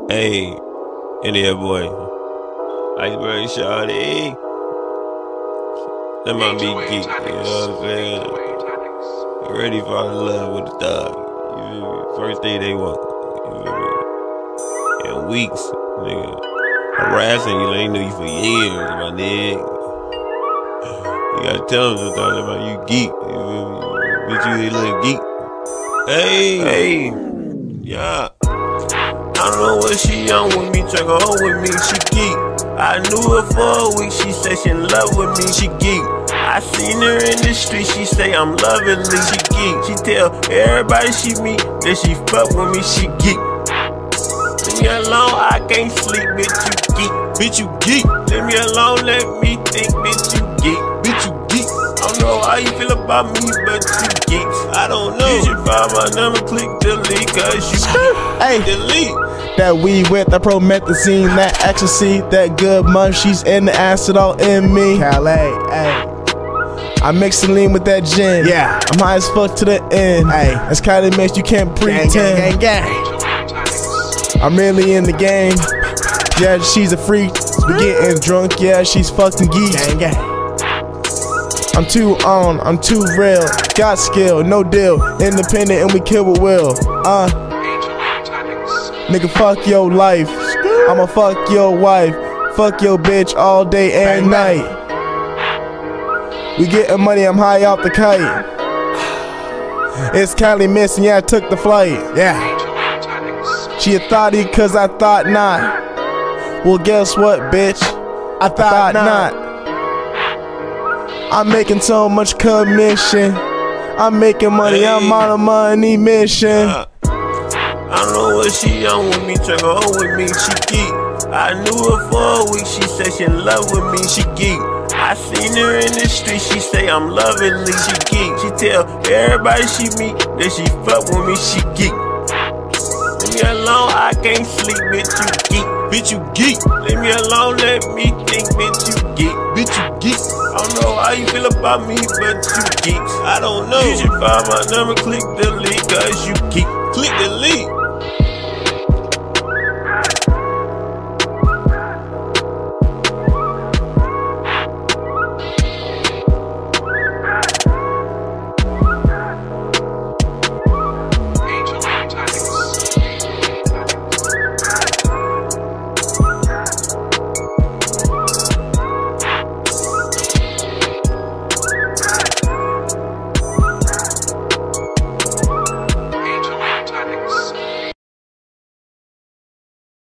Hey, any that boy. Iceberg Shawty. That might be geek, you know what I'm saying? You ready to fall in love with a thug. You feel me? First thing they want. You feel me? In weeks, nigga. Harassing you, they knew you for years, my nigga. You gotta tell them sometimes about you geek. You feel me? Bitch, you a little geek. Hey, yeah. I don't know what she on with me, try go home with me, she geek. I knew her for a week, she said she in love with me, she geek. I seen her in the street, she say I'm lovely, she geek. She tell everybody she meet that she fuck with me, she geek. Leave me alone, I can't sleep, bitch, you geek. Bitch, you geek. Leave me alone, let me think, bitch, you geek. Bitch, you geek. I don't know how you feel about me, but you geek. I don't know. You should find my number, click delete, cause you hey, delete. That weed with that promethazine, that ecstasy, that good money, she's in the acid all in me. Calais, hey. I mix the lean with that gin. Yeah. I'm high as fuck to the end. Hey. That's Kylie Mix, you can't pretend. Gang, gang, gang. I'm really in the game. Yeah, she's a freak. We getting drunk, yeah, she's fucking geek. Gang, gang. I'm too on, I'm too real. Got skill, no deal. Independent and we kill with will. Nigga, fuck your life. I'ma fuck your wife. Fuck your bitch all day and night. We getting money, I'm high off the kite. It's Kylie missing, yeah, I took the flight. Yeah. She a thotty cause I thought not. Well, guess what, bitch? I thought not. I'm making so much commission. I'm making money, I'm on a money mission. I don't know what she on with me, try go home with me, she geek. I knew her for a week, she said she in love with me, she geek. I seen her in the street, she say I'm lovely, she geek. She tell everybody she meet that she fuck with me, she geek. Leave me alone, I can't sleep, bitch, you geek. Bitch, you geek. Leave me alone, let me think, bitch, you geek. Bitch, you geek. I don't know how you feel about me, but you geek. I don't know. You should find my number, click delete, cause you geek. Click delete.